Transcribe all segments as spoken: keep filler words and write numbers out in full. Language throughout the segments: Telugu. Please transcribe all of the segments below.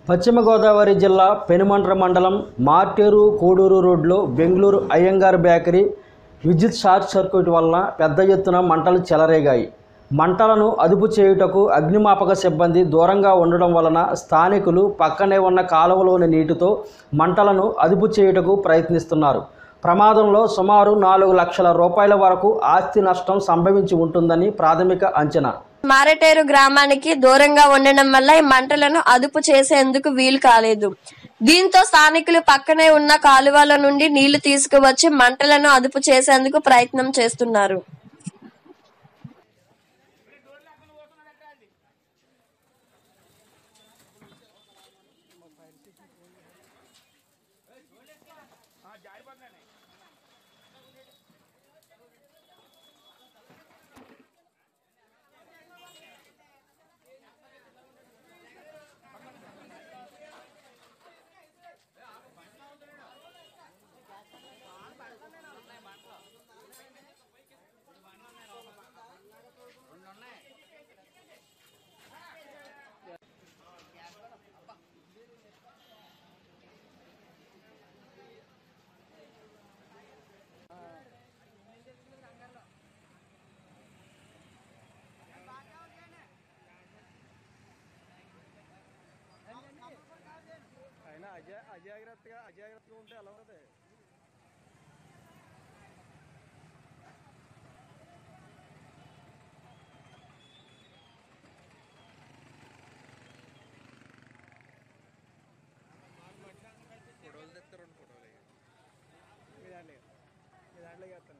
పశ్చిమ గోదావరి జిల్లా పెనుమంట్ర మండలం మార్టేరు కోడూరు రోడ్లో బెంగళూరు అయ్యంగార్ బేకరీ విద్యుత్ షార్ట్ సర్క్యూట్ వలన పెద్ద ఎత్తున మంటలు చెలరేగాయి. మంటలను అదుపు చేయుటకు అగ్నిమాపక సిబ్బంది దూరంగా ఉండడం వలన స్థానికులు పక్కనే ఉన్న కాలువలోని నీటితో మంటలను అదుపు చేయుటకు ప్రయత్నిస్తున్నారు. ప్రమాదంలో సుమారు నాలుగు లక్షల రూపాయల వరకు ఆస్తి నష్టం సంభవించి ఉంటుందని ప్రాథమిక అంచనా. మారేటేరు గ్రామానికి దూరంగా ఉండడం వల్ల ఈ మంటలను అదుపు చేసేందుకు వీలు కాలేదు. దీంతో స్థానికులు పక్కనే ఉన్న కాలువల నుండి నీళ్లు తీసుకువచ్చి మంటలను అదుపు చేసేందుకు ప్రయత్నం చేస్తున్నారు. అయినా అజా అజాగ్రత్తగా అజాగ్రత్తగా ఉంటే ఎలా ఉంటుంది? ఫోటోలు తెస్తే రెండు ఫోటోలు మీ దాంట్లో మీ దాంట్లో చేస్తాను.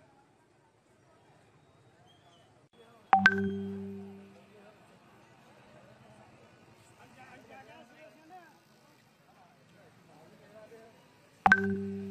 Thank you.